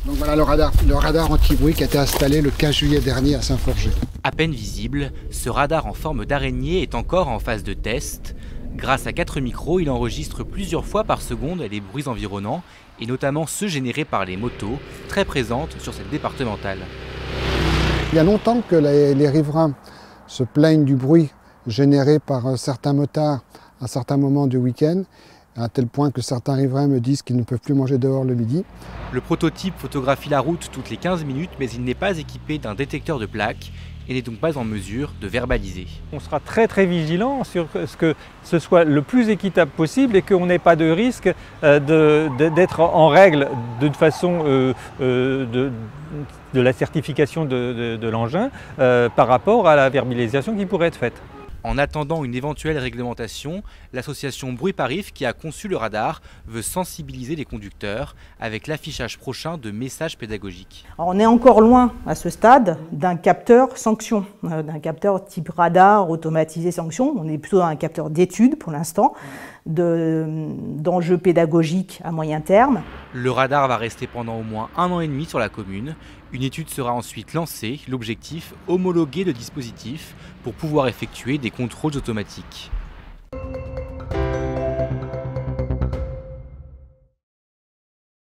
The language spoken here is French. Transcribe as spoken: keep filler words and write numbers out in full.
Donc voilà le radar, le radar anti-bruit qui a été installé le quinze juillet dernier à Saint-Forget. À peine visible, ce radar en forme d'araignée est encore en phase de test. Grâce à quatre micros, il enregistre plusieurs fois par seconde les bruits environnants, et notamment ceux générés par les motos, très présentes sur cette départementale. Il y a longtemps que les, les riverains se plaignent du bruit généré par certains motards à certains moments du week-end, à tel point que certains riverains me disent qu'ils ne peuvent plus manger dehors le midi. Le prototype photographie la route toutes les quinze minutes, mais il n'est pas équipé d'un détecteur de plaques et n'est donc pas en mesure de verbaliser. On sera très très vigilant sur ce que ce soit le plus équitable possible et qu'on n'ait pas de risque d'être en règle d'une façon euh, euh, de, de la certification de, de, de l'engin euh, par rapport à la verbalisation qui pourrait être faite. En attendant une éventuelle réglementation, l'association Bruit Parif, qui a conçu le radar, veut sensibiliser les conducteurs avec l'affichage prochain de messages pédagogiques. Alors on est encore loin à ce stade d'un capteur sanction, euh, d'un capteur type radar automatisé sanction. On est plutôt dans un capteur d'étude pour l'instant, d'enjeux pédagogiques à moyen terme. Le radar va rester pendant au moins un an et demi sur la commune. Une étude sera ensuite lancée, l'objectif, homologuer le dispositif pour pouvoir effectuer des contrôles automatiques.